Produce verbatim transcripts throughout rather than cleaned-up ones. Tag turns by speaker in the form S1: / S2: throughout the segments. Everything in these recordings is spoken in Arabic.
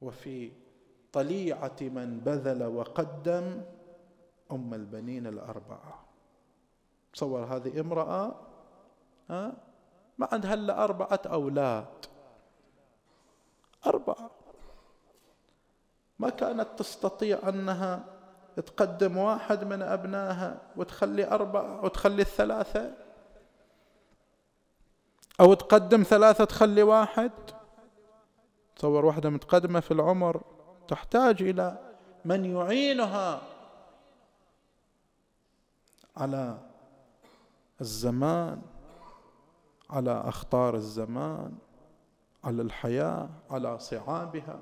S1: وفي طليعة من بذل وقدم أم البنين الأربعة. تصور هذه امرأة ها ما عندها إلا أربعة أولاد، أربعة، ما كانت تستطيع أنها تقدم واحد من أبنائها وتخلي أربعة وتخلي الثلاثة، أو تقدم ثلاثة تخلي واحد. تصور واحدة متقدمة في العمر تحتاج إلى من يعينها على الزمان، على أخطار الزمان، على الحياة، على صعابها،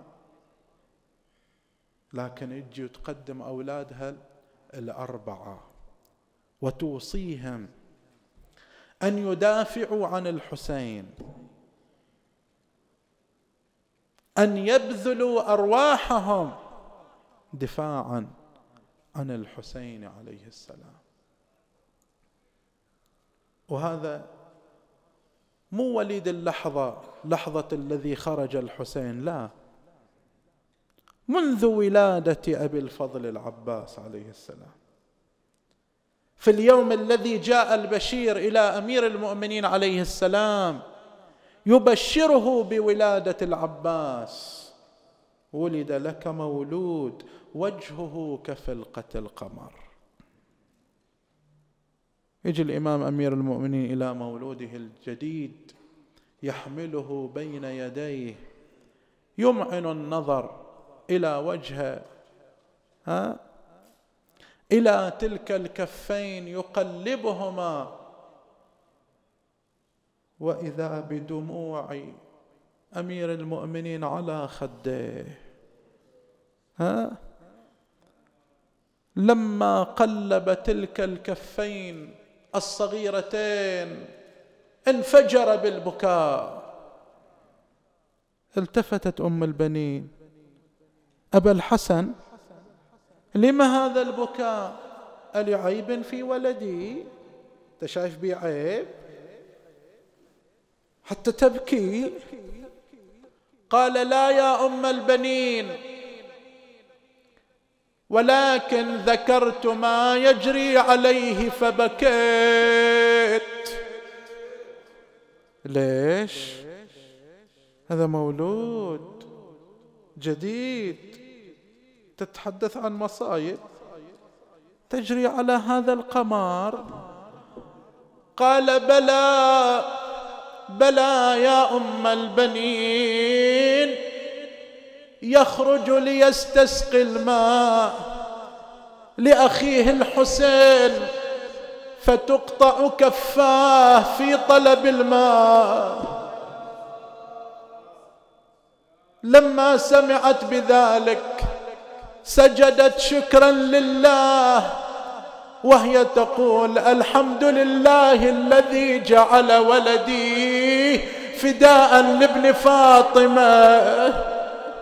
S1: لكن يجي وتقدم أولادها الأربعة وتوصيهم أن يدافعوا عن الحسين، أن يبذلوا أرواحهم دفاعا عن الحسين عليه السلام. وهذا مو وليد اللحظة، لحظة الذي خرج الحسين، لا، منذ ولادة أبي الفضل العباس عليه السلام. في اليوم الذي جاء البشير إلى أمير المؤمنين عليه السلام يبشره بولادة العباس، ولد لك مولود وجهه كفلقة القمر. يجي الإمام أمير المؤمنين إلى مولوده الجديد يحمله بين يديه، يمعن النظر إلى وجهه، ها إلى تلك الكفين يقلبهما، وإذا بدموع أمير المؤمنين على خديه. ها لما قلب تلك الكفين الصغيرتين انفجر بالبكاء. التفتت أم البنين: أبا الحسن، لما هذا البكاء؟ ألي عيب في ولدي؟ أنت شايف بي عيب حتى تبكي؟ قال: لا يا أم البنين، ولكن ذكرت ما يجري عليه فبكيت. ليش؟ هذا مولود جديد، تتحدث عن مصائب تجري على هذا القمر. قال: بلى بلى يا أم البنين، يخرج ليستسقي الماء لأخيه الحسين فتقطع كفاه في طلب الماء. لما سمعت بذلك سجدت شكرا لله، وهي تقول: الحمد لله الذي جعل ولدي فداء لابن فاطمة.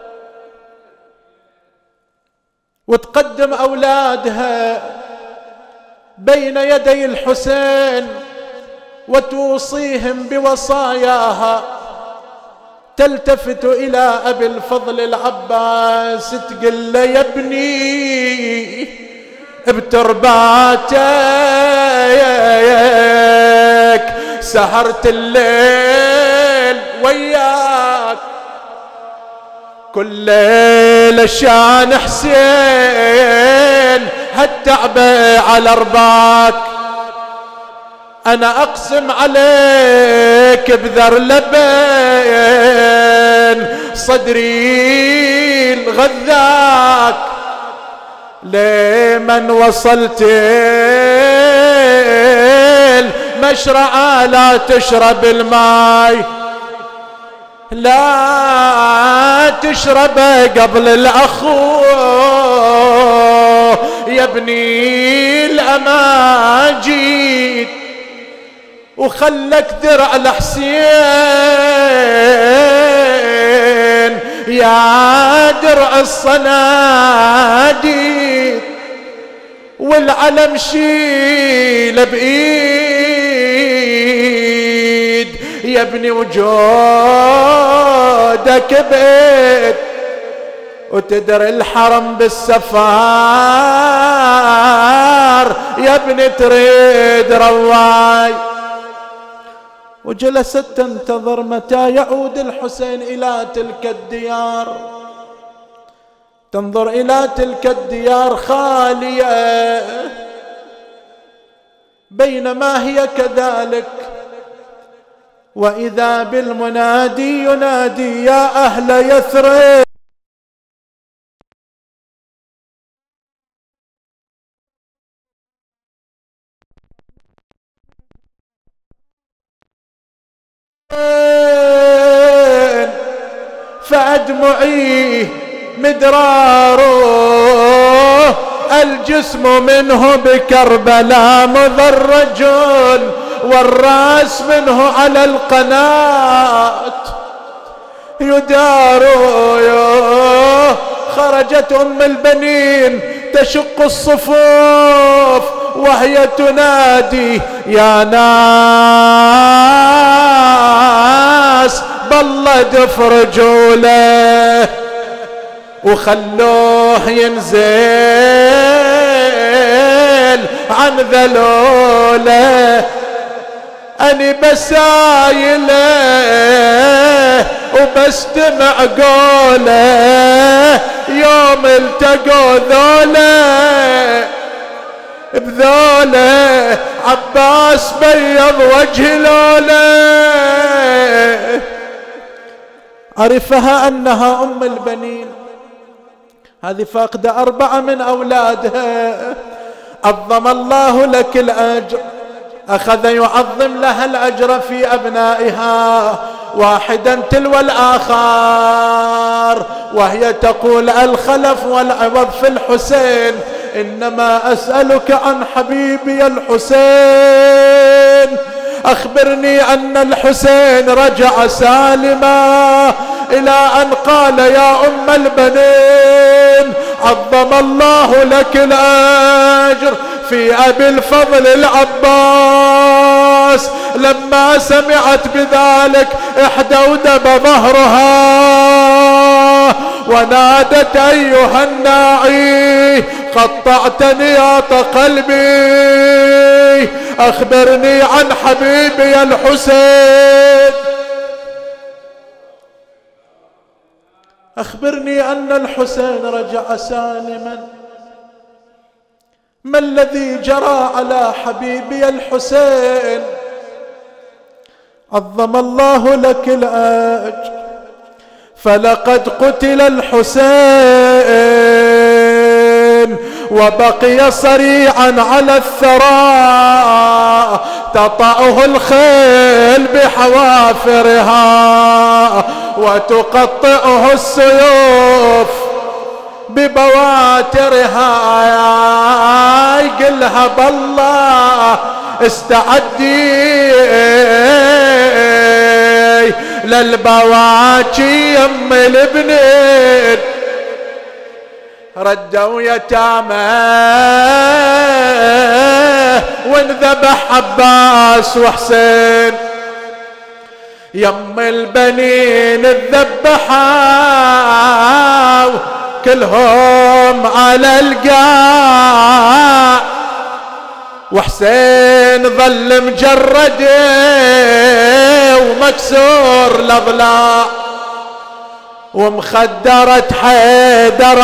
S1: وتقدم أولادها بين يدي الحسين وتوصيهم بوصاياها. تلتفت إلى أبي الفضل العباس تقول له: يا ابني بترباتك سهرت الليل وياك، كل ليلة شان حسين هالتعبة على رباك. أنا أقسم عليك بذر لبن صدري الغذاك، لمن وصلت المشرعة لا تشرب الماء، لا تشرب قبل الأخو يا ابني الأماجيد، وخلك درع لحسين يا درع الصناديد، والعلم شيل بإيد يا ابني وجودك بيت وتدري الحرم بالسفار يا ابني تريد رواي. وجلست تنتظر متى يعود الحسين إلى تلك الديار، تنظر إلى تلك الديار خالية، بينما هي كذلك وإذا بالمنادي ينادي يا أهل يثرب فأدمعي مدراره، الجسم منه بكربلاء مضرج والراس منه على القناة يدار. خرجت أم البنين تشق الصفوف وهي تنادي يا ناس بالله دفرجوا له وخلوه ينزل عن ذلوله، أني بسايله وبستمع قوله يوم التقوا ذوله بذوله عباس بيض وجه لوله. عرفها أنها أم البنين، هذه فاقدة أربعة من أولادها. عظم الله لك الأجر، أخذ يعظم لها الأجر في أبنائها واحدا تلو الآخر، وهي تقول الخلف والعوض في الحسين، إنما أسألك عن حبيبي الحسين، أخبرني أن الحسين رجع سالما، إلى أن قال يا أم البنين عظم الله لك الأجر في أبي الفضل العباس. لما سمعت بذلك احدودب ظهرها ونادت أيها الناعي قطعتني يا قلبي، أخبرني عن حبيبي الحسين، أخبرني أن الحسين رجع سالما، ما الذي جرى على حبيبي الحسين؟ عظم الله لك الأجر، فلقد قتل الحسين وبقي صريعا على الثرى، تطأه الخيل بحوافرها وتقطعه السيوف ببواترها. يقلها بالله استعدي للبواكي يم البنين، ردوا يتامى وانذبح عباس وحسين، يم البنين الذبحوا كلهم على القاع، وحسين ظل مجرد ومكسور الاضلاع، ومخدرة حيدر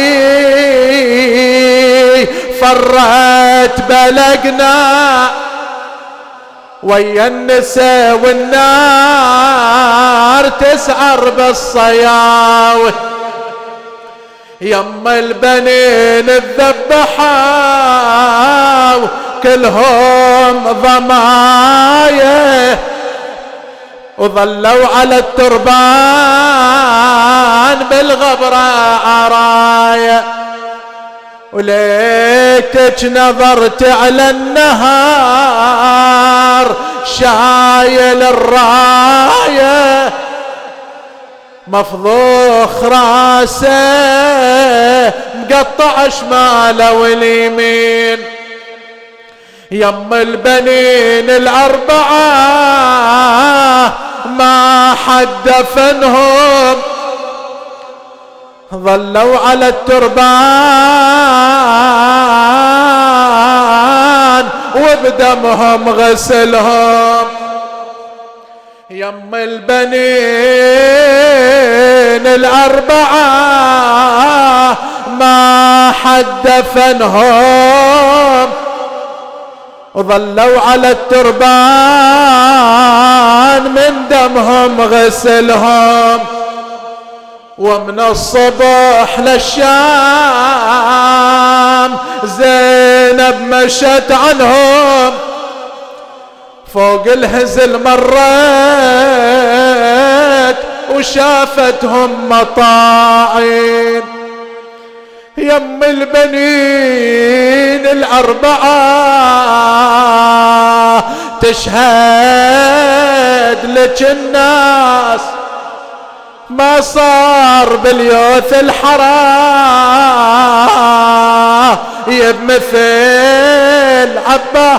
S1: علي فرت بلقنا ويا النساء والنار تسعر بالصياوي. يم البنين الذبحوا كلهم ضمايه، وظلوا على التربان بالغبرة عرايا، وليتك نظرت على النهار شايل الرايه، مفضوخ راسه مقطع شماله واليمين. يم البنين الأربعة ما حد دفنهم، ظلوا على التربان وبدمهم غسلهم. يم البنين الأربعة ما حد دفنهم، وظلوا على التربان من دمهم غسلهم. ومن الصبح للشام زينب مشت عنهم، فوق الهزل مرت وشافتهم مطاعين. يم البنين الأربعة تشهد لك الناس، ما صار باليوث الحرام يبمثل عبه،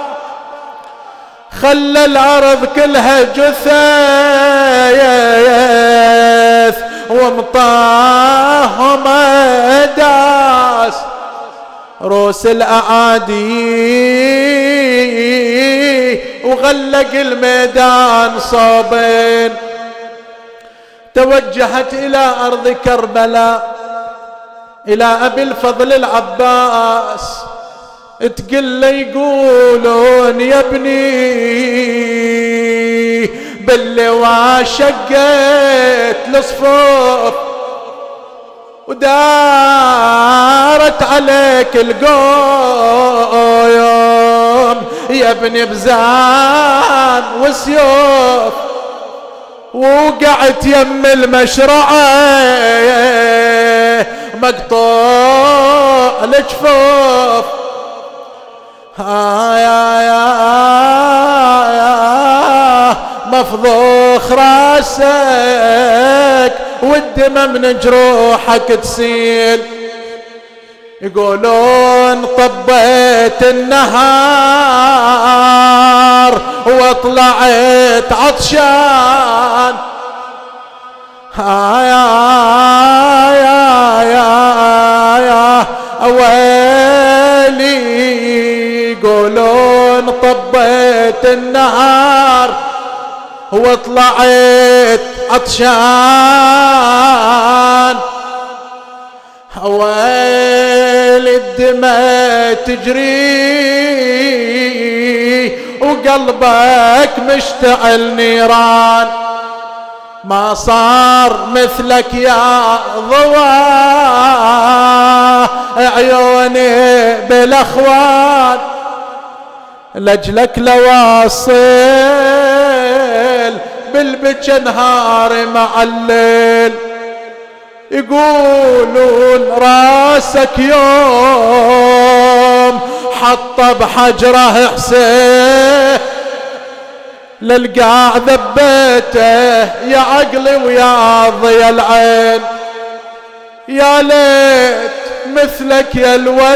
S1: خلى الأرض كلها جثث ومطاهم داس روس الأعادي وغلق الميدان صوبين. توجهت إلى أرض كربلاء إلى أبي الفضل العباس، تقل له يقولون يا ابني باللواء شقت الصفوف ودارت عليك القوم يا ابني بزان وسيوف، وقعت يم المشرعة مقطوع الجفوف. ها يا يا يا مفضوخ راسك والدمى من جروحك تسيل. يقولون طبيت النهار وطلعت عطشان. ها يا يا يا يا أويلي، يقولون طبيت النهار وطلعت عطشان. ويل الدمى تجري وقلبك مشتعل نيران، ما صار مثلك يا ضوى عيوني بالاخوان، لاجلك لواصل بالبكى نهاري مع الليل. يقولون راسك يوم حطه بحجره حسين، للقاع ذبيته يا عقلي ويا ضيا العين. يا ليت مثلك يا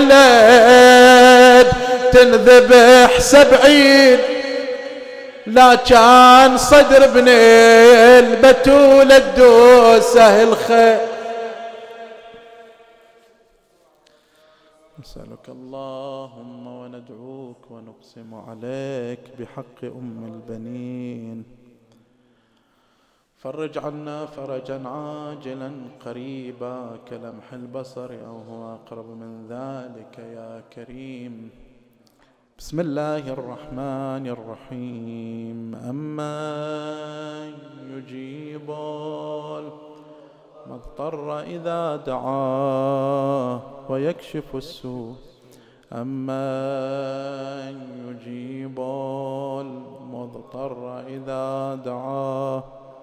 S1: الولد تنذبح سبعين، لا كان صدر ابن البتول الدوسه الخير. نسألك اللهم وندعوك ونقسم عليك بحق أم البنين، فرج عنا فرجا عاجلا قريبا كلمح البصر أو هو أقرب من ذلك يا كريم. بسم الله الرحمن الرحيم. أمن يجيب المضطر إذا دعاه ويكشف السوء، أمن يجيب المضطر إذا دعاه،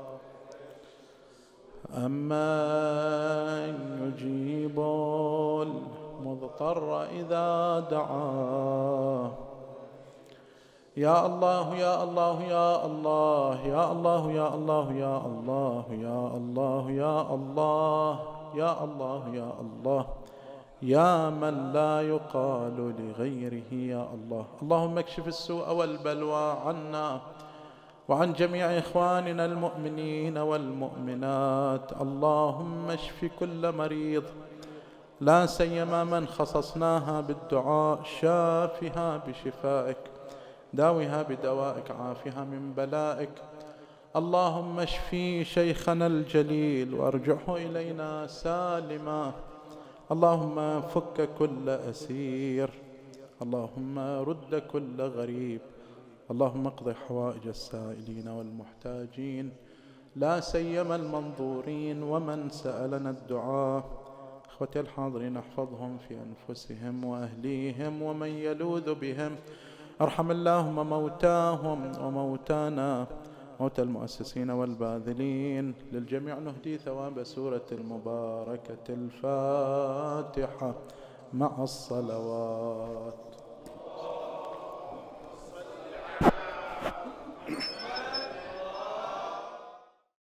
S1: أمن يجيب المضطر إذا دعاه. يا الله يا الله يا الله يا الله يا الله يا الله يا الله يا الله يا الله يا الله يا من لا يقال لغيره يا الله. اللهم اكشف السوء والبلوى عنا، وعن جميع إخواننا المؤمنين والمؤمنات. اللهم اشف كل مريض، لا سيما من خصصناها بالدعاء، شافها بشفائك، داوها بدوائك، عافها من بلائك. اللهم اشفي شيخنا الجليل وارجعه إلينا سالما. اللهم فك كل أسير، اللهم رد كل غريب، اللهم اقض حوائج السائلين والمحتاجين، لا سيما المنظورين ومن سألنا الدعاء. اخوتي الحاضرين احفظهم في أنفسهم وأهليهم ومن يلوذ بهم. ارحم اللهم موتاهم وموتانا، موتى المؤسسين والباذلين. للجميع نهدي ثواب سورة المباركة الفاتحة مع الصلوات.